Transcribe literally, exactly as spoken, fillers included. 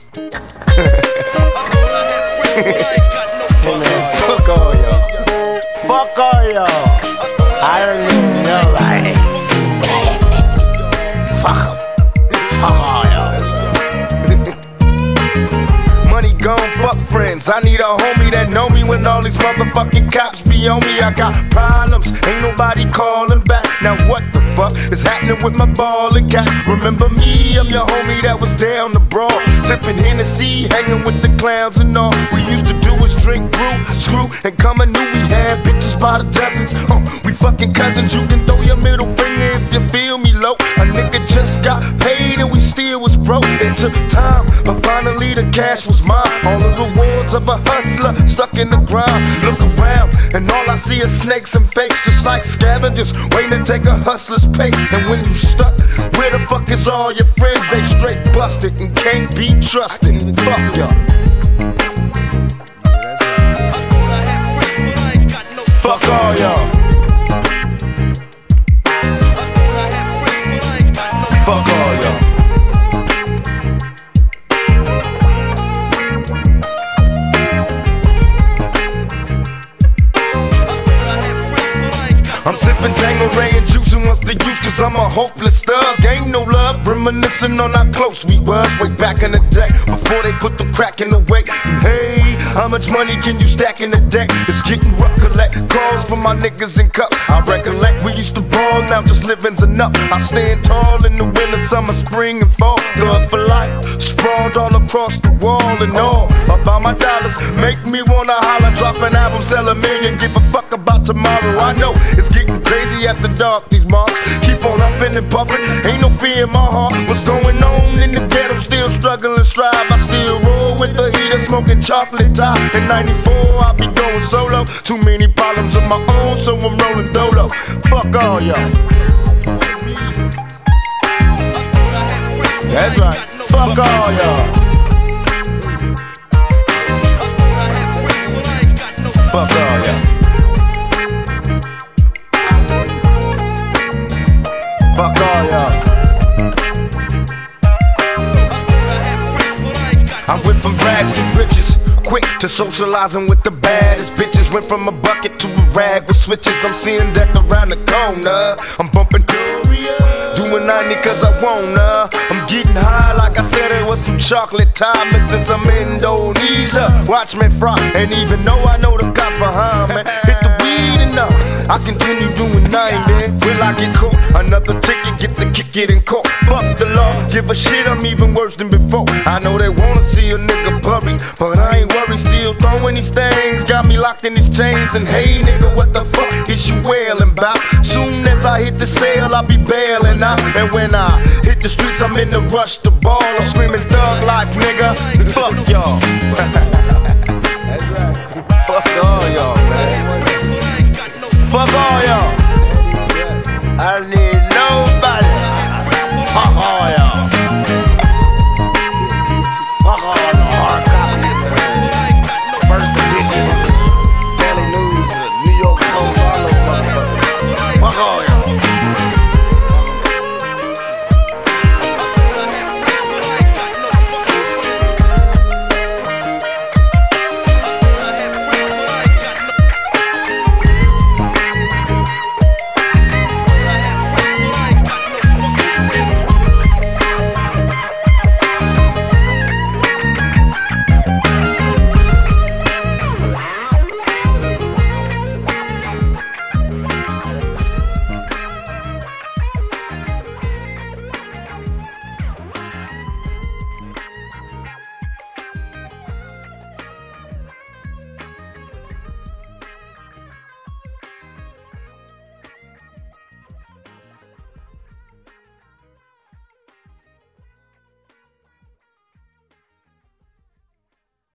Hey man, fuck all y'all. Fuck all y'all. I don't even know like fuck em. Fuck all y'all. Money gone, fuck friends. I need a homie that know me when all these motherfucking cops be on me. I got problems, ain't nobody calling back. Now what the fuck is happening with my ballin' cats? Remember me, I'm your homie that was down the brawl, sipping Hennessy, hanging with the clowns and all. We used to do is drink brew, screw, and come and knew we had bitches by the dozens. Uh, we fucking cousins, you can throw your middle finger if you feel me low. A nigga just got paid and we still was broke. It took time, but finally the cash was mine. All the rewards of a hustler stuck in the ground. Look around and all I see is snakes and fakes, just like scavengers waiting to take a hustler's pace. And when you stuck, where the fuck is all your friends? They straight busted and can't be trusted. Fuck y'all. Fuck all y'all. Fuck all y'all. I'm sipping Tanqueray and juicing what's the use, cause I'm a hopeless thug. Ain't no love, reminiscing on how close we was way back in the day, before they put the crack in the way. And hey, how much money can you stack in a day? It's getting rough, collect calls from my niggas in cup. I recollect we used to ball, now just living's enough. I stand tall in the winter, summer, spring and fall. Thug for life, sprawled all across the wall and all. About my dollars, make me wanna holler. Drop an album, sell a million, give a fuck about tomorrow. I know it's getting crazy after dark, these marks keep on huffing and puffing, ain't no fear in my heart. What's going on in the ghetto? Still struggling, strive. I still roll with the heater, smoking chocolate top. In ninety-four, I'll be going solo. Too many problems of my own, so I'm rolling dolo. Fuck all y'all. That's right. Fuck all y'all. Fuck all y'all. Fuck all y'all. I went from rags to riches, quick to socializing with the baddest bitches. Went from a bucket to a rag with switches. I'm seeing death around the corner. I'm bumping doing ninety cause I wanna. I'm getting high like I said it was some chocolate time mixed in some Indonesia. Watch me fry, and even though I know the cops behind me, hit the weed enough, I continue doing ninety. Will I get caught? Another ticket, get the kick it in court. Fuck the law, give a shit, I'm even worse than before. I know they wanna see a nigga buried, but I ain't worried, still throwing these things. Got me locked in these chains, and hey nigga, what the fuck is you wailing about? Soon as I hit the cell, I'll be bailing out. And when I hit the streets, I'm in the rush to ball. I'm screaming thug life, nigga. Fuck y'all. That's right. Fuck all y'all, man. Fuck all y'all. I